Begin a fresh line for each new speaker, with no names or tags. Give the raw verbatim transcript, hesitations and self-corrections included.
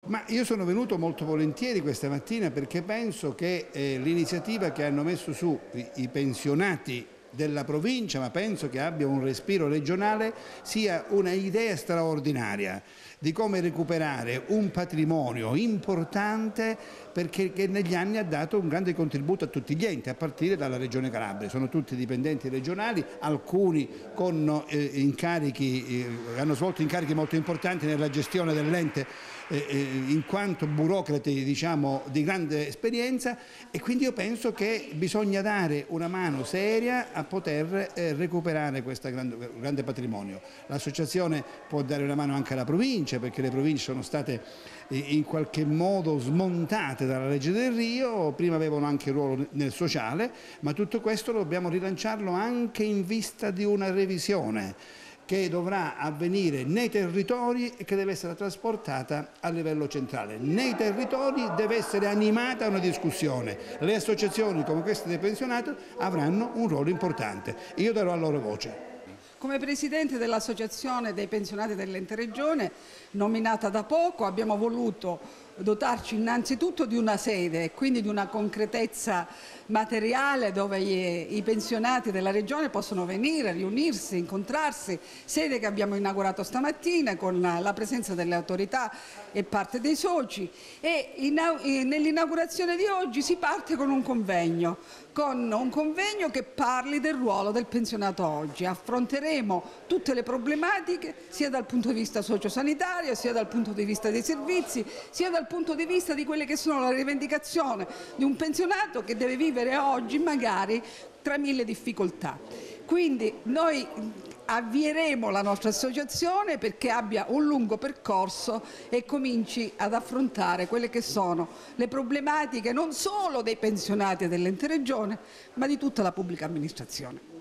Ma io sono venuto molto volentieri questa mattina perché penso che eh, l'iniziativa che hanno messo su i, i pensionati della provincia, ma penso che abbia un respiro regionale, sia una idea straordinaria di come recuperare un patrimonio importante perché che negli anni ha dato un grande contributo a tutti gli enti, a partire dalla Regione Calabria. Sono tutti dipendenti regionali, alcuni con eh, incarichi, eh, hanno svolto incarichi molto importanti nella gestione dell'ente eh, eh, in quanto burocrati, diciamo, di grande esperienza, e quindi io penso che bisogna dare una mano seria a poter eh, recuperare questo grande, grande patrimonio. L'associazione può dare una mano anche alla provincia, perché le province sono state eh, in qualche modo smontate dalla legge del Rio, prima avevano anche un ruolo nel sociale, ma tutto questo dobbiamo rilanciarlo anche in vista di una revisione che dovrà avvenire nei territori e che deve essere trasportata a livello centrale. Nei territori deve essere animata una discussione. Le associazioni come queste dei pensionati avranno un ruolo importante. Io darò la loro voce.
Come Presidente dell'Associazione dei pensionati dell'Ente Regione, nominata da poco, abbiamo voluto dotarci innanzitutto di una sede e quindi di una concretezza materiale dove i, i pensionati della Regione possono venire, riunirsi, incontrarsi, sede che abbiamo inaugurato stamattina con la presenza delle autorità e parte dei soci, e nell'inaugurazione di oggi si parte con un convegno, con un convegno che parli del ruolo del pensionato oggi. Affronteremo tutte le problematiche sia dal punto di vista sociosanitario, sia dal punto di vista dei servizi, sia dal punto di vista di quelle che sono le rivendicazioni di un pensionato che deve vivere oggi magari tra mille difficoltà. Quindi noi avvieremo la nostra associazione perché abbia un lungo percorso e cominci ad affrontare quelle che sono le problematiche non solo dei pensionati dell'Ente Regione, ma di tutta la pubblica amministrazione.